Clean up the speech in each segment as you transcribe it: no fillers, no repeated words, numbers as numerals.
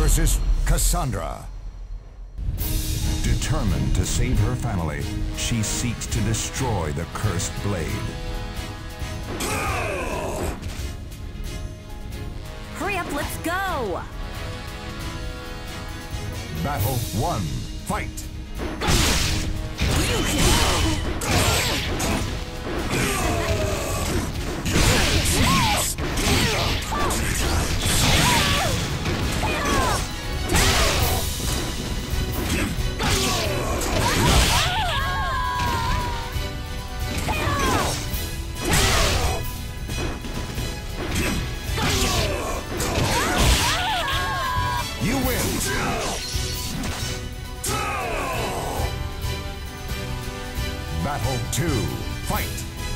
versus Cassandra. Determined to save her family, she seeks to destroy the cursed blade. Hurry up, let's go! Battle 1. Fight! You win! Battle 2. Fight!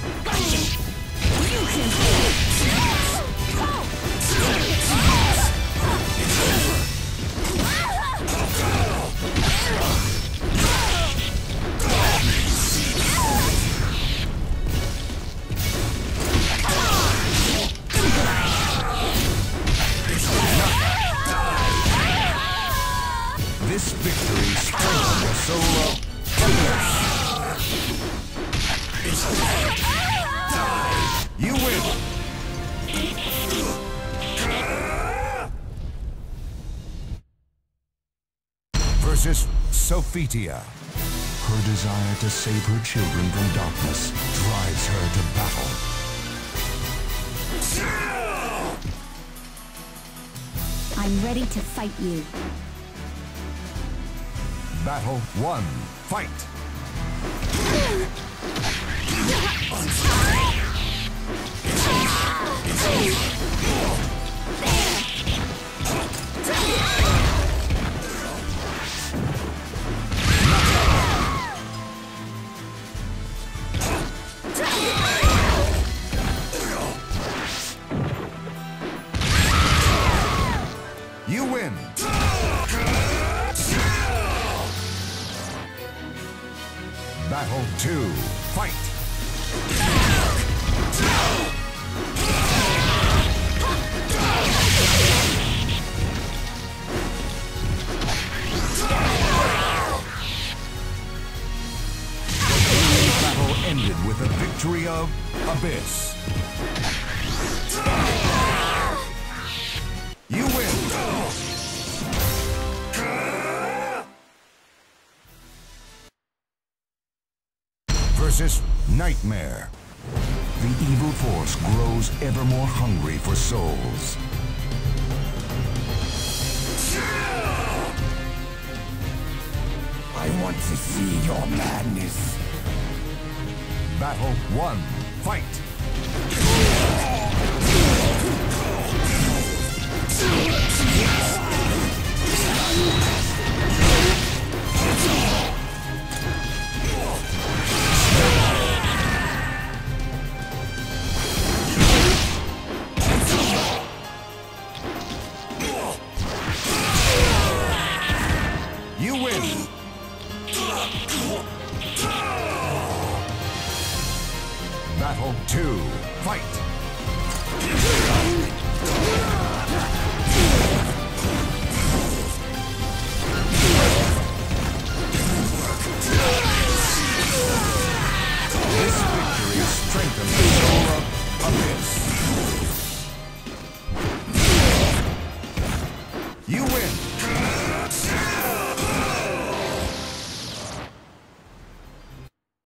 This victory strengthens the soul of You win! Versus Sophitia. Her desire to save her children from darkness drives her to battle. I'm ready to fight you. Battle 1. Fight! You win! Battle 2. Fight! The battle ended with the victory of Abyss. You win! Versus Nightmare. The evil force grows ever more hungry for souls. I want to see your madness. Battle 1. Fight! You win! Battle 2. Fight!